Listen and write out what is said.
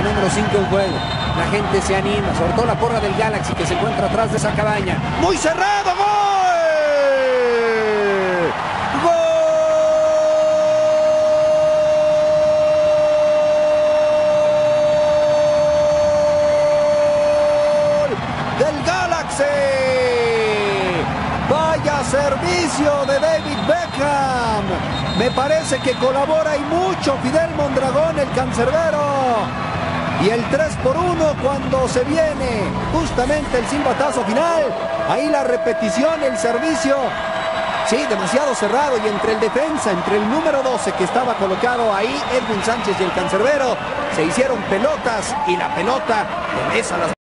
número 5 en juego. La gente se anima, sobre todo la porra del Galaxy que se encuentra atrás de esa cabaña. ¡Muy cerrado! ¡Gol! ¡Del Galaxy! ¡Vaya servicio de David Beckham! Me parece que colabora y mucho Fidel Mondragón, el cancerbero. Y el 3-1 cuando se viene justamente el silbatazo final. Ahí la repetición, el servicio. Sí, demasiado cerrado, y entre el defensa, entre el número 12 que estaba colocado ahí, Edwin Sánchez, y el cancerbero, se hicieron pelotas, y la pelota de mesa las